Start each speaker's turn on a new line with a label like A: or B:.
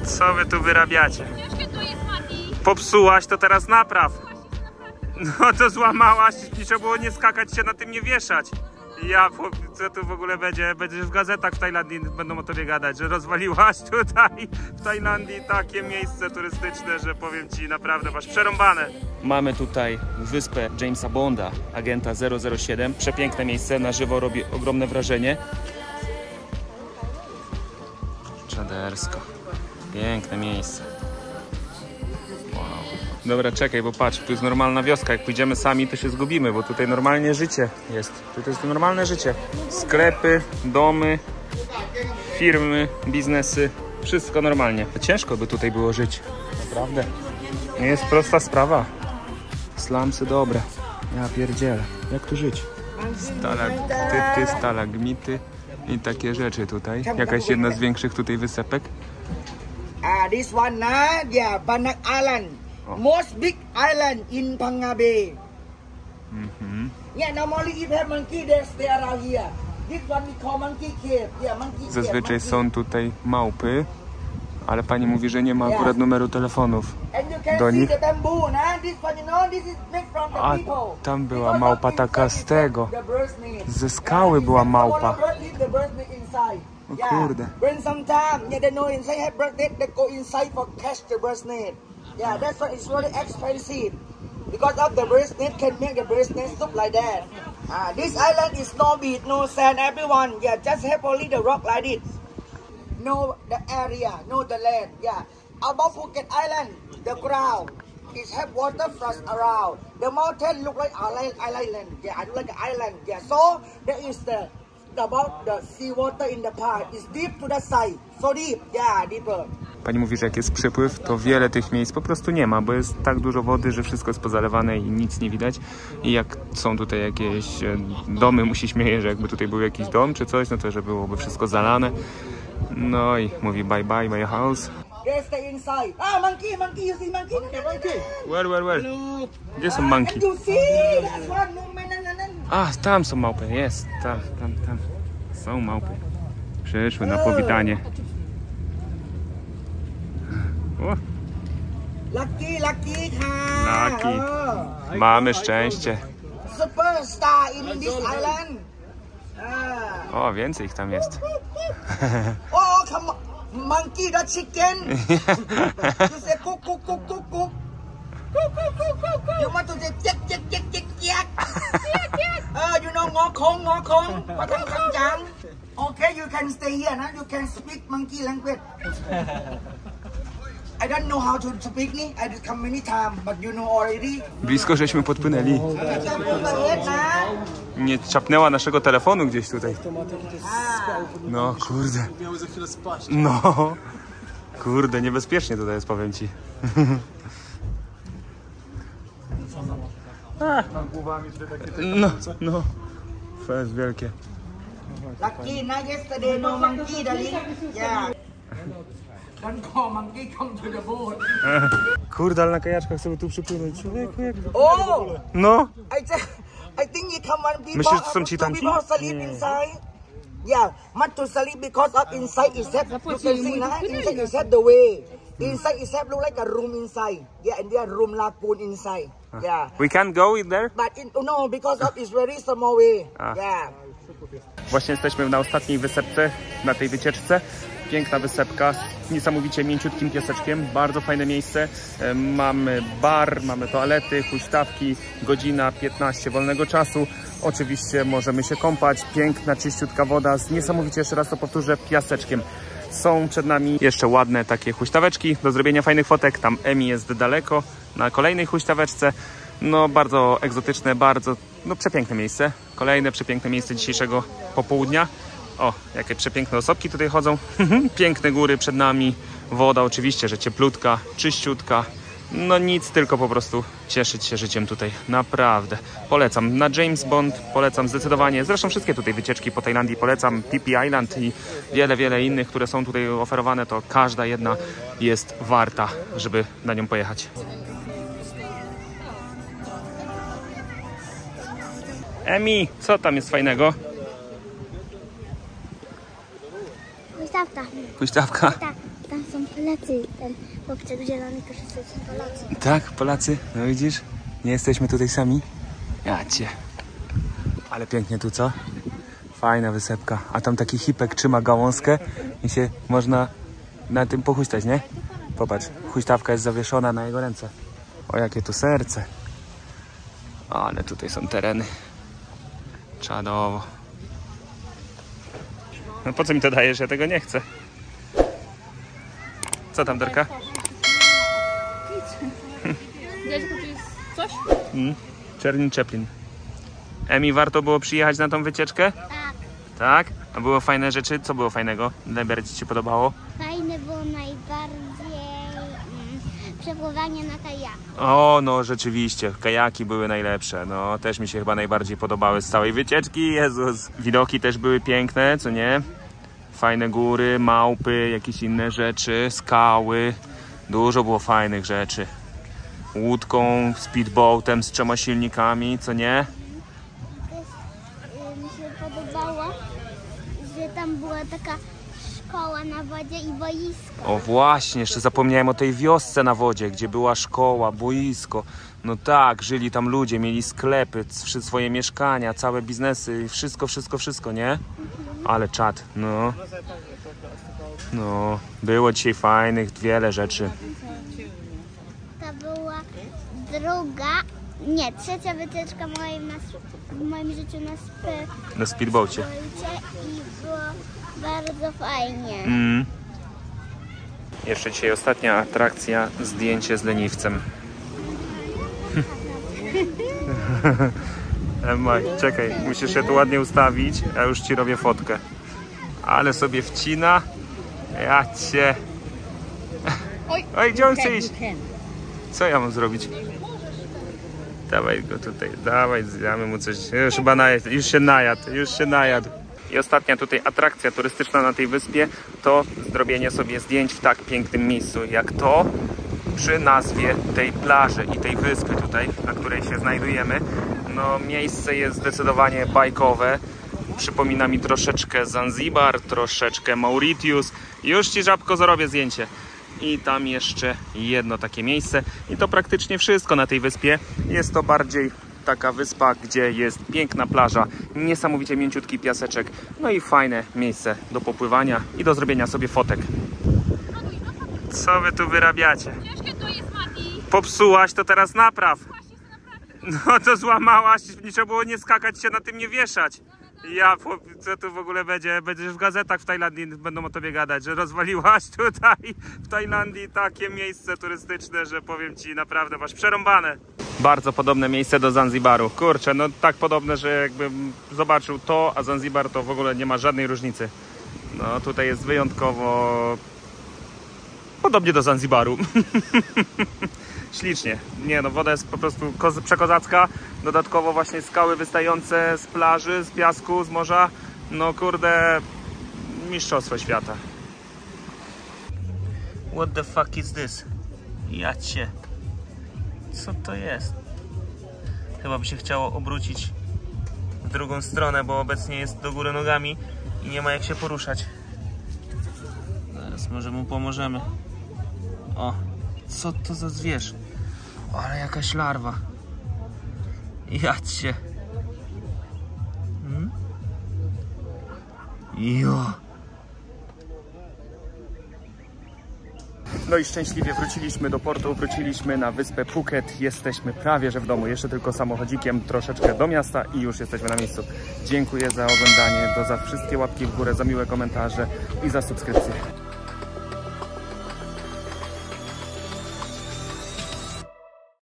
A: Co wy tu wyrabiacie? Popsułaś, to teraz napraw. No to złamałaś, trzeba było nie skakać się, na tym nie wieszać. Ja, co tu w ogóle będzie? Będzie w gazetach w Tajlandii, będą o tobie gadać, że rozwaliłaś tutaj w Tajlandii takie miejsce turystyczne, że powiem ci, naprawdę masz przerąbane. Mamy tutaj wyspę Jamesa Bonda, agenta 007. Przepiękne miejsce, na żywo robi ogromne wrażenie. Czadersko. Piękne miejsce. Wow. Dobra, czekaj, bo patrz, tu jest normalna wioska. Jak pójdziemy sami, to się zgubimy, bo tutaj normalnie życie jest. To jest normalne życie. Sklepy, domy, firmy, biznesy. Wszystko normalnie. To ciężko by tutaj było żyć. Naprawdę. Nie jest prosta sprawa. Slumsy dobre. Ja pierdzielę. Jak tu żyć? Stalaktyty, stalagmity i takie rzeczy tutaj. Jakaś jedna z większych tutaj wysepek.
B: This one, yeah, Banak Island. Most big island in Phang Bay. Yeah, normally if have monkey, they stay around here. This one we call monkey cave. Yeah, monkey cave.
A: Zazwyczaj są tutaj małpy, ale pani mówi, że nie ma akurat numeru telefonów do nich. A tam była małpa taka z tego. Ze skały była małpa. O kurde.
B: Yeah, that's why it's really expensive. Because of the bird's nest can make the bird's nest look like that. This island is no beach, no sand, everyone. Yeah, just have only the rock like this. No the area, no the land. Yeah. Above Phuket Island, the ground is have water frost around. The mountain look like island. Yeah, I look like an island. Yeah. So there is the about the sea water in the park is deep to the side. So deep. Yeah, deeper.
A: Pani mówi, że jak jest przypływ, to wiele tych miejsc po prostu nie ma, bo jest tak dużo wody, że wszystko jest pozalewane i nic nie widać. I jak są tutaj jakieś domy, mu się śmieje, że jakby tutaj był jakiś dom czy coś, no to że byłoby wszystko zalane. No i mówi bye bye my house.
B: Monkey, monkey, you see monkey?
A: Where? Gdzie są monkey? A, tam są małpy, jest, tam. Są małpy. Przyszły na powitanie. O.
B: Lucky.
A: Lucky. Mamy szczęście.
B: Superstar in this island.
A: O, więcej ich tam jest.
B: Oh, come on. Monkey, the chicken. You say cook. You want to say check. You know ngó khong. Patang kang. Okay, you can stay here now. You can speak monkey language. I don't know how to speak ni. I just come many times, but you know already.
A: Blisko żeśmy podpłynęli. Nie czapnęła naszego telefonu gdzieś tutaj. No kurde. No. Kurde, niebezpiecznie tutaj jest, powiem ci. No. Fest wielkie.
B: Lucky, not yesterday, no monkey, darling. Yeah. Don't call monkey, come to the boat.
A: Kurde, ale na kajaczkach sobie tu przypłynąć. Człowieku, jak...
B: Oh!
A: No!
B: I think you come one people.
A: Myślisz, że to są ci tamci?
B: Sleep inside. Yeah, not to sleep because of inside is have, you can see now, inside is have the way. Inside is have look like a room inside. Yeah, and there room lagoon inside. Yeah.
A: We can't go in there?
B: But no, because of it's very small way. Yeah.
A: Właśnie jesteśmy na ostatniej wysepce, na tej wycieczce. Piękna wysepka z niesamowicie mięciutkim piaseczkiem. Bardzo fajne miejsce. Mamy bar, mamy toalety, huśtawki, godzina 15 wolnego czasu. Oczywiście możemy się kąpać. Piękna, czyściutka woda z niesamowicie, jeszcze raz to powtórzę, piaseczkiem. Są przed nami jeszcze ładne takie huśtaweczki do zrobienia fajnych fotek. Tam Emi jest daleko na kolejnej huśtaweczce. No bardzo egzotyczne, bardzo przepiękne miejsce. Kolejne przepiękne miejsce dzisiejszego popołudnia. O, jakie przepiękne osobki tutaj chodzą. Piękne góry przed nami. Woda oczywiście, że cieplutka, czyściutka. No nic, tylko po prostu cieszyć się życiem tutaj. Naprawdę. Polecam. Na James Bond polecam zdecydowanie. Zresztą wszystkie tutaj wycieczki po Tajlandii polecam. Phi Phi Island i wiele innych, które są tutaj oferowane, to każda jedna jest warta, żeby na nią pojechać. Emi, co tam jest fajnego?
C: Huśtawka.
A: Huśtawka?
C: Tak, tam są Polacy, ten chłopczyk zielony korzysta z Polacy.
A: Tak, Polacy, no widzisz? Nie jesteśmy tutaj sami. Ja cię. Ale pięknie tu, co? Fajna wysepka. A tam taki hipek trzyma gałązkę i się można na tym pochuśtać, nie? Popatrz, huśtawka jest zawieszona na jego ręce. O, jakie tu serce. Ale tutaj są tereny. Czadowo. No po co mi to dajesz? Ja tego nie chcę. Co tam, Dorka?
D: Wiesz, tu jest coś?
A: Czernin Chaplin. Emi, warto było przyjechać na tą wycieczkę?
C: Tak.
A: Tak? A było fajne rzeczy? Co było fajnego? Najbardziej ci się podobało?
C: Fajne było najbardziej przepływanie na kajaku.
A: O, no rzeczywiście. Kajaki były najlepsze. No, też mi się chyba najbardziej podobały z całej wycieczki. Jezus. Widoki też były piękne, co nie? Fajne góry, małpy, jakieś inne rzeczy, skały. Dużo było fajnych rzeczy. Łódką, speedboatem z 3 silnikami, co nie?
C: Też mi się podobało, że tam była taka szkoła na wodzie i boisko.
A: O właśnie, jeszcze zapomniałem o tej wiosce na wodzie, gdzie była szkoła, boisko. No tak, żyli tam ludzie, mieli sklepy, swoje mieszkania, całe biznesy, wszystko, nie? Ale czad, no. No, było dzisiaj fajnych, wiele rzeczy.
C: To była trzecia wycieczka w moim życiu
A: Na speedboacie.
C: i było bardzo fajnie.
A: Jeszcze dzisiaj ostatnia atrakcja, zdjęcie z leniwcem. Emma, czekaj, musisz się tu ładnie ustawić, ja już ci robię fotkę. Ale sobie wcina. Ja cię. Oj, gdzie on chce iść? Co ja mam zrobić? Dawaj go tutaj, dawaj, zjamy mu coś. Już chyba już się najadł. I ostatnia tutaj atrakcja turystyczna na tej wyspie to zrobienie sobie zdjęć w tak pięknym miejscu jak to przy nazwie tej plaży i tej wyspy tutaj, na której się znajdujemy. No, miejsce jest zdecydowanie bajkowe. Przypomina mi troszeczkę Zanzibar, troszeczkę Mauritius. Już ci, żabko, zrobię zdjęcie. I tam jeszcze jedno takie miejsce. I to praktycznie wszystko na tej wyspie. Jest to bardziej taka wyspa, gdzie jest piękna plaża, niesamowicie mięciutki piaseczek, no i fajne miejsce do popływania i do zrobienia sobie fotek. Co wy tu wyrabiacie?
D: Ciężkie to jest, Mati.
A: Popsułaś, to teraz napraw. No to złamałaś, nie trzeba było nie skakać się na tym, nie wieszać. Co tu w ogóle będzie? Będziesz w gazetach w Tajlandii, będą o tobie gadać, że rozwaliłaś tutaj w Tajlandii takie miejsce turystyczne, że powiem ci, naprawdę masz przerąbane. Bardzo podobne miejsce do Zanzibaru. Kurczę, no tak podobne, że jakbym zobaczył to, a Zanzibar to w ogóle nie ma żadnej różnicy. No tutaj jest wyjątkowo podobnie do Zanzibaru. Ślicznie. Nie no, woda jest po prostu przekozacka. Dodatkowo właśnie skały wystające z plaży, z piasku, z morza. No kurde, mistrzostwo świata. What the fuck is this? Jacie. Co to jest? Chyba by się chciało obrócić w drugą stronę, bo obecnie jest do góry nogami i nie ma jak się poruszać. Zaraz może mu pomożemy. O, co to za zwierz? Ale jakaś larwa. Jadźcie. Jo. No i szczęśliwie wróciliśmy do portu, wróciliśmy na wyspę Phuket. Jesteśmy prawie że w domu, jeszcze tylko samochodzikiem troszeczkę do miasta i już jesteśmy na miejscu. Dziękuję za oglądanie, za wszystkie łapki w górę, za miłe komentarze i za subskrypcję.